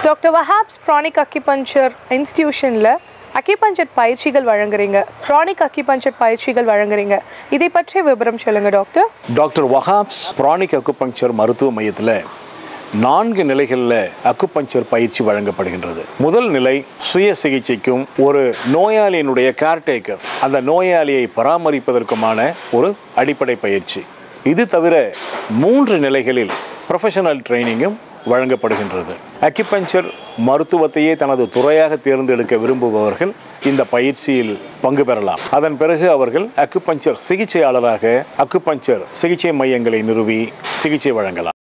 Doctor Wahab's pranic acupuncture இன்ஸ்டிடியூஷனில் acupuncture பயிற்சிகள் வழங்குறீங்க, ப்ரானிக் அக்கிபஞ்சர் பயிற்சிகள் வழங்குறீங்க. இதை பற்றிய விவரம் சொல்லுங்க doctor. Doctor Wahab's pranic acupuncture மருத்துவ மையத்தில் 4 நிலைகளில் அக்குபஞ்சர் பயிற்சி வழங்கப்படுகின்றது. முதல் நிலை சுய சிகிச்சைக்கும் ஒரு நோயாளியினுடைய கேர்டேக்கர், அந்த நோயாளியை பராமரிப்பதற்குமான ஒரு அடிப்படை பயிற்சி. இது தவிர 3 நிலைகளில் ப்ரொஃபஷனல் ட்ரைனிங்கும் வழங்கப்படுகின்றது. அக்கிபஞ்சர் மருத்துவத்தையே தனது துறையாக தேர்ந்தெடுக்க விரும்புபவர்கள் இந்த பயிற்சியில் பங்கு பெறலாம். அதன் பிறகு அவர்கள் அக்குபஞ்சர் சிகிச்சையாளராக அக்குபஞ்சர் சிகிச்சை மையங்களை நிறுவி சிகிச்சை வழங்கலாம்.